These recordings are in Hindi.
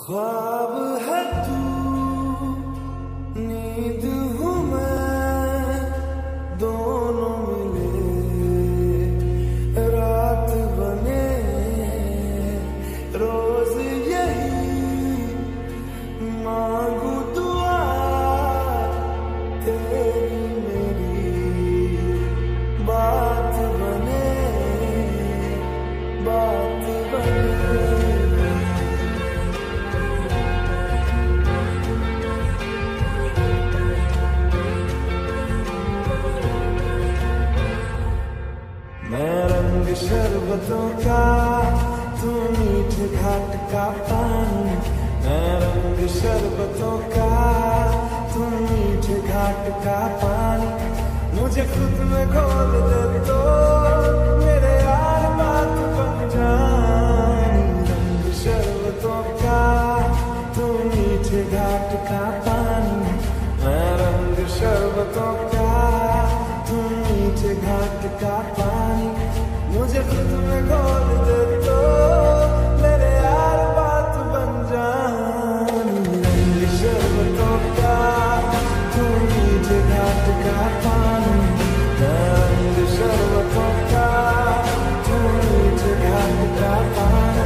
ख्वाब है तू, नींद हूँ मैं, दोनों मिले रात बने, रोज यही मांगू दुआ तेरी मेरी, बात बने, बात बने। मैं रंग शरबतों का, तू मीठे घाट का पानी। मैं रंग शरबतों का, तू मीठे घाट का पानी। मुझे खुद में घोल दे तो मेरे यार बात बन जानी। रंग शरबतों का, तू मीठे घाट का पानी। मैं रंग शरबतों का, तू मीठे घाट का पानी। मुझे खुद में घोल दे तो मेरे यार बात बन जानी। रंग शरबतों का, तू मीठे घाट का पानी। रंग शरबतों का, तू मीठे घाट का पानी।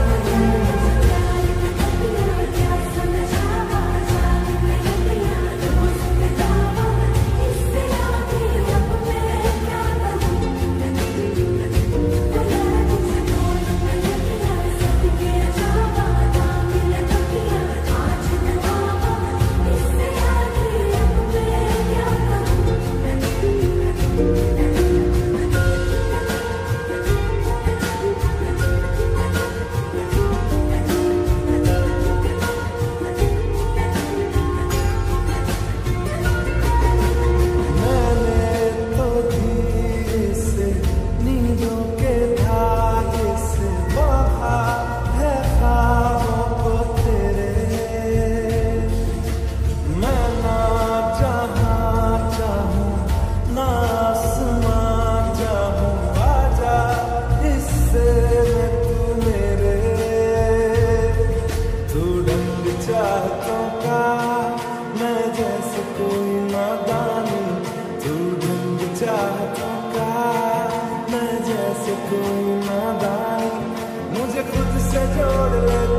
चाहतों का मैं जैसे कोई नादानी। तू ढंग चाहतों का मैं जैसे कोई नादानी। मुझे खुद से जोड़ ले